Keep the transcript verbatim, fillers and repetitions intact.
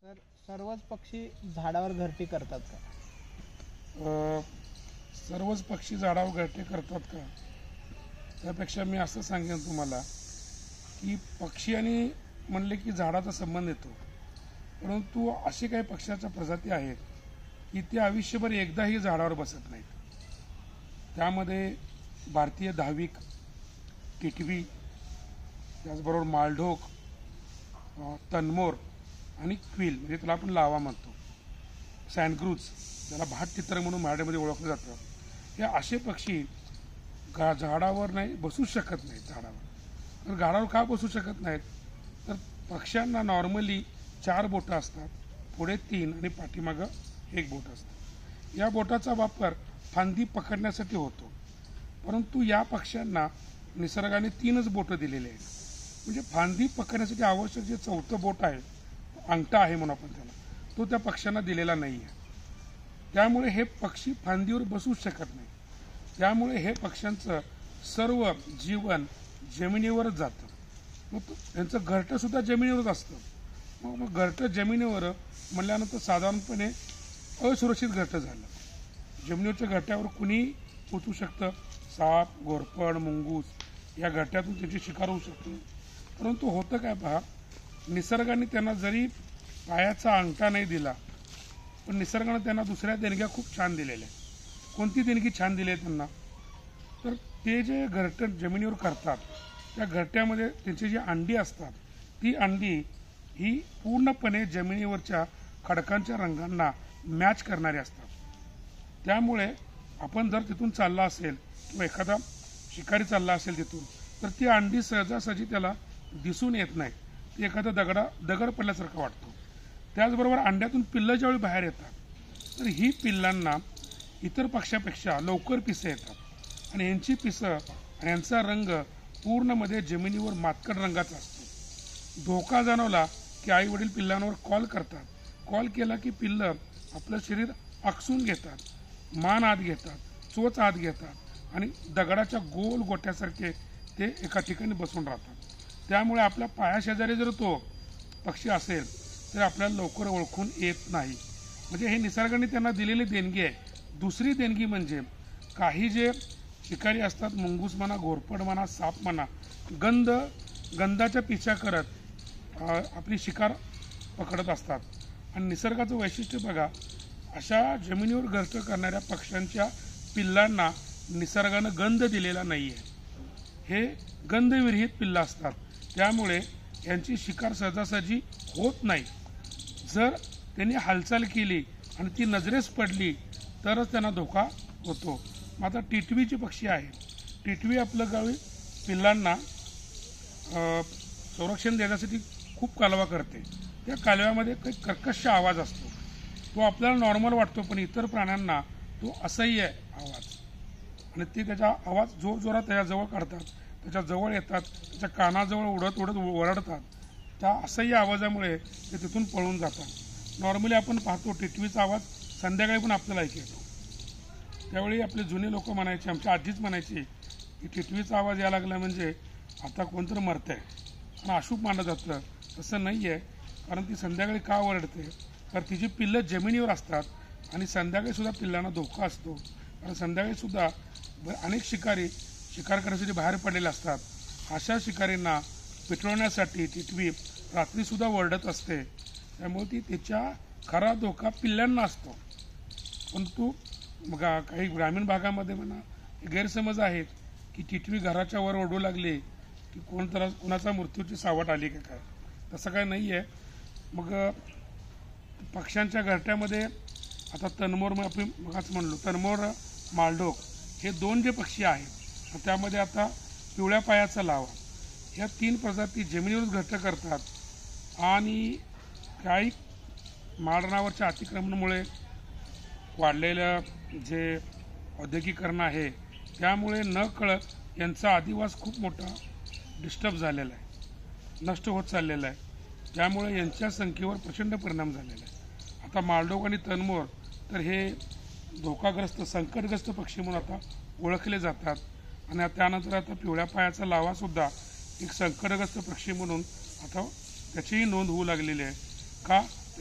तर सर्वच पक्षी झाडावर घरटी करतात का? अ, सर्वच पक्षी झाडावर घरटे करतात का? त्यापेक्षा मी असं सांगेन तुम्हाला की पक्षी आणि म्हणले की झाडाचा संबंध येतो, परंतु असे काही पक्ष्याच्या प्रजाती आहेत की ते आयुष्यभर एकदाही झाडावर बसत नाहीत. त्यामध्ये भारतीय दहावीक, टिटवी, त्याचबरोबर मालढोक, अ, तनमोर आणि क्विल म्हणजे त्याला आपण लावा म्हणतो, सँडग्रूज त्याला भाट तितर म्हणून मराठीमध्ये ओळखलं जातं. हे असे पक्षी गा झाडावर नाही बसू शकत नाहीत. झाडावर तर झाडावर का बसू शकत नाहीत तर पक्ष्यांना नॉर्मली चार बोटं असतात, पुढे तीन आणि पाठीमागं एक बोट असतं. या बोटाचा वापर फांदी पकडण्यासाठी होतो, परंतु या पक्ष्यांना निसर्गाने तीनच बोटं दिलेली आहेत. म्हणजे फांदी पकडण्यासाठी आवश्यक जे चौथं बोट आहे, अंगठा आहे म्हणून आपण त्याला, तो त्या पक्ष्यांना दिलेला नाही आहे. त्यामुळे हे पक्षी फांदीवर बसूच शकत नाही. त्यामुळे हे पक्ष्यांचं सर्व जीवन जमिनीवरच जातं. मग त्यांचं घरटंसुद्धा जमिनीवरच असतं. मग मग घरटं जमिनीवर म्हणल्यानंतर साधारणपणे असुरक्षित घरटं झालं. जमिनीवरच्या घरट्यावर कुणी पोचू शकतं. साप, घोरपड, मुंगूस या घरट्यातून त्याची शिकार होऊ शकते. परंतु होतं काय पहा, निसर्गाने त्यांना जरी पायाचा अंगठा नाही दिला, पण निसर्गाने त्यांना दुसऱ्या देणग्या खूप छान दिलेल्या आहेत. कोणती देणगी छान दिली आहे त्यांना, तर ते जे घरटं जमिनीवर करतात त्या घरट्यामध्ये त्यांची जी अंडी असतात, ती अंडी ही पूर्णपणे जमिनीवरच्या खडकांच्या रंगांना मॅच करणारी असतात. त्यामुळे आपण जर तिथून चालला असेल किंवा एखादा शिकारी चालला असेल तिथून, तर ती अंडी सहजासहजी त्याला दिसून येत नाही. ती एखादा दगडा दगड पडल्यासारखं वाटतो. त्याचबरोबर अंड्यातून पिल्लं ज्यावेळी बाहेर येतात, तर ही पिल्लांना इतर पक्ष्यापेक्षा लवकर पिसं येतात आणि यांची पिसं आणि यांचा रंग पूर्णमध्ये जमिनीवर मातकट रंगाचा असतो. धोका जाणवला की आई वडील पिल्लांवर कॉल करतात. कॉल केला की पिल्लं आपलं शरीर आकसून घेतात, मान आत घेतात, चोच आत घेतात आणि दगडाच्या गोल गोट्यासारखे ते एका ठिकाणी बसून राहतात. त्यामुळे आपल्या पायाशेजारी जर तो पक्षी असेल तर आपल्याला लवकर ओळखून येत नाही. म्हणजे हे निसर्गाने त्यांना दिलेली देणगी आहे. दुसरी देणगी म्हणजे काही जे शिकारी असतात, मुंगूस म्हणा, घोरपड म्हणा, साप म्हणा, गंध गंधाच्या पिछा करत आपली शिकार पकडत असतात. आणि निसर्गाचं वैशिष्ट्य बघा, अशा जमिनीवर घरटं करणाऱ्या पक्ष्यांच्या पिल्लांना निसर्गानं गंध दिलेला नाही आहे. हे गंधविरहित पिल्लं असतात. त्यामुळे यांची शिकार सहजासहजी होत नाही. जर त्यांनी हालचाल केली आणि ती नजरेस पडली तरच त्यांना धोका होतो. मग आता टिटवीची पक्षी आहे. टिटवी आपलं गावी पिल्लांना संरक्षण देण्यासाठी खूप कालवा करते. त्या कालव्यामध्ये काही कर्कश आवाज असतो. तो आपल्याला नॉर्मल वाटतो, पण इतर प्राण्यांना तो असह्य आवाज, आणि ते त्याचा आवाज जोर जोरात त्याच्याजवळ काढतात, त्याच्या जवळ येतात, त्याच्या कानाजवळ उडत उडत ओरडतात. त्या असह्य आवाजामुळे ते तिथून पळून जातात. नॉर्मली आपण पाहतो टिटवीचा आवाज संध्याकाळी पण आपल्याला ऐकू येतो. त्यावेळी आपले जुने लोक म्हणायचे, आमच्या आजीच म्हणायची की टिटवीचा आवाज यायला लागला म्हणजे आता कोणतरी मरतं आहे आणि अशुभ मानलं जातं. तसं नाही आहे, कारण ती संध्याकाळी का ओरडते, तर तिची पिल्लं जमिनीवर असतात आणि संध्याकाळीसुद्धा पिल्लांना धोका असतो. कारण संध्याकाळीसुद्धा अनेक शिकारी शिकार करण्यासाठी बाहेर पडलेले असतात. अशा शिकारींना पेटवण्यासाठी टिटवी रात्रीसुद्धा ओरडत असते. त्यामुळे ती तिच्या खरा धोका पिल्लांना असतो. परंतु मग काही ग्रामीण भागामध्ये म्हणा गैरसमज आहेत की टिटवी घराच्या वर ओरडू लागली की कोणतरा कुणाचा मृत्यूची सावट आली का काय. तसं काय नाही आहे. मग पक्ष्यांच्या घरट्यामध्ये आता तनमोर, मग आपण मगाच म्हणलो तनमोर, मालढोक हे दोन जे पक्षी आहेत, त्यामध्ये आता पिवळ्या पायाचा लावा, ह्या तीन प्रजाती जमिनीवरच घरटं करतात. आणि काही माळरानावरच्या अतिक्रमणामुळे वाढलेलं जे औद्योगिकरण आहे, त्यामुळे न कळत यांचा अधिवास खूप मोठा डिस्टर्ब झालेला आहे, नष्ट होत चाललेला आहे. त्यामुळे यांच्या संख्येवर प्रचंड परिणाम झालेला आहे. आता मालढोक आणि तनमोर तर हे धोकाग्रस्त, संकटग्रस्त पक्षी म्हणून आता ओळखले जातात. आणि त्यानंतर आता पिवळ्या पायाचा लावासुद्धा एक संकटग्रस्त पक्षी म्हणून आता त्याचीही नोंद होऊ लागलेली आहे. का